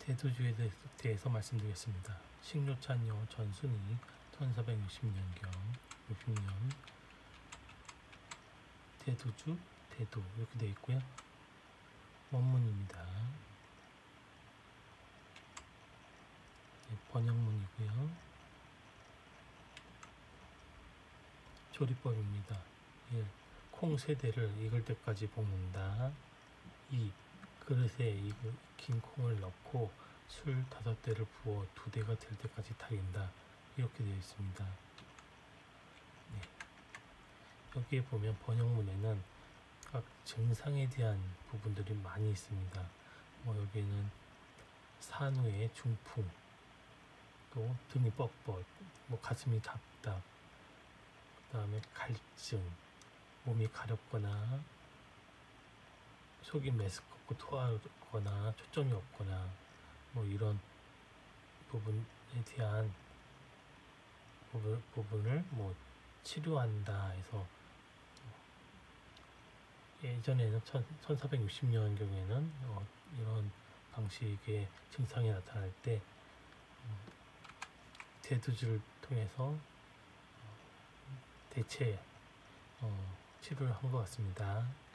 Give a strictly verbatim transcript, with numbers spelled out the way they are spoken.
대두주에 대해서, 대해서 말씀드리겠습니다. 식료찬요 전순이 천사백육십 년경 육십 년 대두주 대두 이렇게 되어 있고요. 원문입니다. 네, 번역문이고요. 조리법입니다. 일. 콩 세 대를 익을 때까지 볶는다. 이. 그릇에 익힌 콩을 넣고 술 다섯 대를 부어 두 대가 될 때까지 타긴다. 이렇게 되어 있습니다. 네. 여기에 보면 번역문에는 각 증상에 대한 부분들이 많이 있습니다. 뭐 여기는 산후의 중풍, 또 등이 뻣뻣, 뭐 가슴이 답답, 그 다음에 갈증, 몸이 가렵거나 속이 메스껍고 토하거나 초점이 없거나 뭐 이런 부분에 대한 부분, 부분을 뭐 치료한다 해서 예전에는 천사백육십 년경에는 어, 이런 방식의 증상이 나타날 때 어, 대두주를 통해서 어, 대체 어, 치료를 한 것 같습니다.